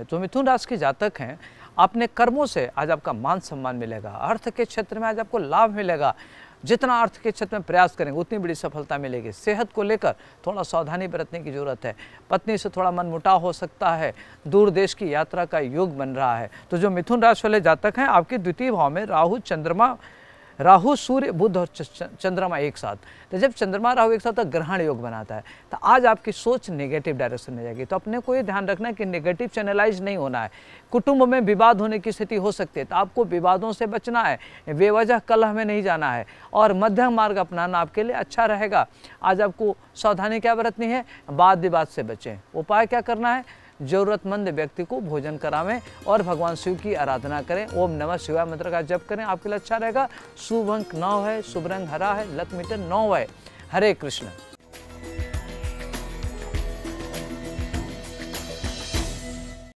है। तो मिथुन राशि के जातक हैं, अपने कर्मों से आज आपका मान सम्मान मिलेगा, अर्थ के क्षेत्र में आज आपको लाभ मिलेगा। जितना अर्थ के क्षेत्र में प्रयास करेंगे उतनी बड़ी सफलता मिलेगी। सेहत को लेकर थोड़ा सावधानी बरतने की जरूरत है। पत्नी से थोड़ा मनमुटाव हो सकता है। दूर देश की यात्रा का योग बन रहा है। तो जो मिथुन राशि वाले जातक हैं, आपके द्वितीय भाव में राहु सूर्य बुध और चंद्रमा एक साथ, तो जब चंद्रमा राहु एक साथ तो ग्रहण योग बनाता है, तो आज आपकी सोच नेगेटिव डायरेक्शन में जाएगी। तो अपने को ये ध्यान रखना है कि नेगेटिव चैनलाइज नहीं होना है। कुटुंब में विवाद होने की स्थिति हो सकती है, तो आपको विवादों से बचना है, बेवजह कलह में नहीं जाना है और मध्यम मार्ग अपनाना आपके लिए अच्छा रहेगा। आज आपको सावधानी क्या बरतनी है, वाद विवाद से बचें। उपाय क्या करना है, जरूरतमंद व्यक्ति को भोजन करावें और भगवान शिव की आराधना करें। ओम नमः शिवाय मंत्र का जप करें, आपके लिए अच्छा रहेगा। शुभ अंक 9 है, शुभ रंग हरा है, लक मीटर 9 है। हरे कृष्ण।